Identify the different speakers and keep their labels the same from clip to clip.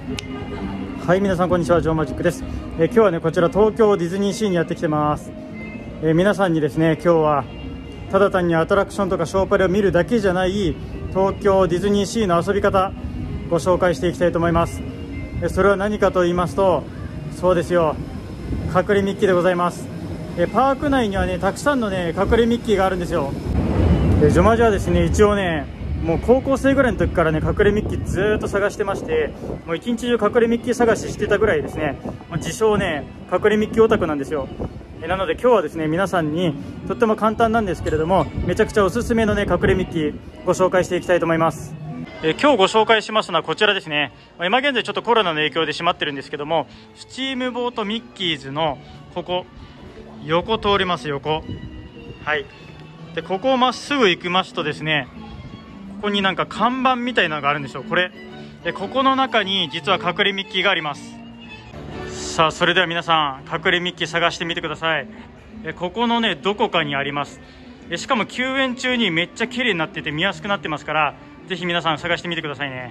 Speaker 1: はい、皆さんこんにちは、ジョーマジックです。今日はね、こちら東京ディズニーシーにやってきてます。皆さんにですね、今日はただ単にアトラクションとかショーパレを見るだけじゃない東京ディズニーシーの遊び方ご紹介していきたいと思います。それは何かと言いますと、そうですよ、隠れミッキーでございます。パーク内にはね、たくさんのね、隠れミッキーがあるんですよ。ジョマジはですね、一応ね、もう高校生ぐらいの時からね、隠れミッキーずーっと探してまして、もう一日中隠れミッキー探ししてたぐらいですね、自称ね、隠れミッキーオタクなんですよ。なので今日はですね、皆さんにとっても簡単なんですけれども、めちゃくちゃおすすめのね、隠れミッキーご紹介していきたいと思います。今日ご紹介しますのはこちらですね。今現在ちょっとコロナの影響で閉まってるんですけども、スチームボートミッキーズのここ横通ります。横、はい。でここをまっすぐ行きますとですね、ここになんか看板みたいなのがあるんですよ。これで、ここの中に実は隠れミッキーがあります。さあ、それでは皆さん隠れミッキー探してみてください。ここのね、どこかにあります。しかも休園中にめっちゃ綺麗になってて見やすくなってますから、ぜひ皆さん探してみてくださいね。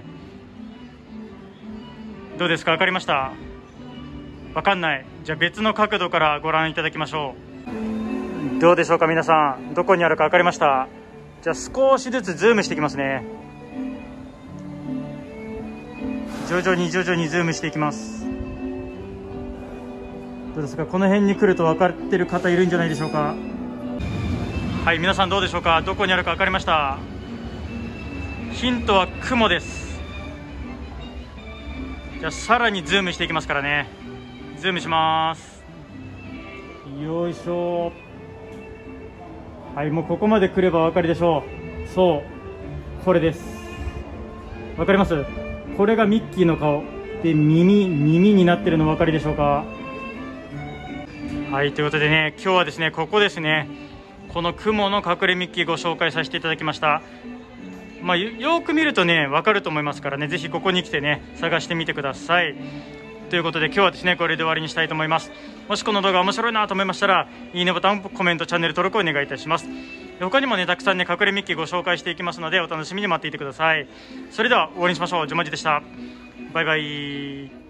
Speaker 1: どうですか、分かりました？分かんない？じゃあ別の角度からご覧いただきましょう。どうでしょうか皆さん、どこにあるか分かりました？じゃあ少しずつズームしていきますね。徐々にズームしていきます。どうですか、この辺に来ると分かってる方いるんじゃないでしょうか。はい、皆さんどうでしょうか、どこにあるか分かりました？ヒントは雲です。じゃあさらにズームしていきますからね。ズームします。よいしょ。はい、もうここまで来ればお分かりでしょう。そう、これです。分かります？これがミッキーの顔で、耳になってるのお分かりでしょうか。はい、ということでね、今日はですね、ここですね、この雲の隠れミッキーご紹介させていただきました。よく見るとね、分かると思いますからね、ぜひここに来てね、探してみてください。ということで今日はですね、これで終わりにしたいと思います。もしこの動画面白いなと思いましたら、いいねボタン、コメント、チャンネル登録をお願いいたします。他にもね、たくさんね、隠れミッキーご紹介していきますので、お楽しみに待っていてください。それでは終わりにしましょう。ジョマジでした。バイバイ。